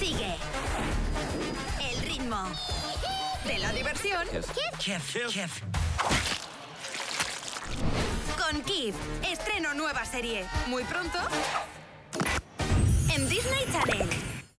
Sigue el ritmo de la diversión Kif. con Kif. Estreno nueva serie muy pronto en Disney Channel.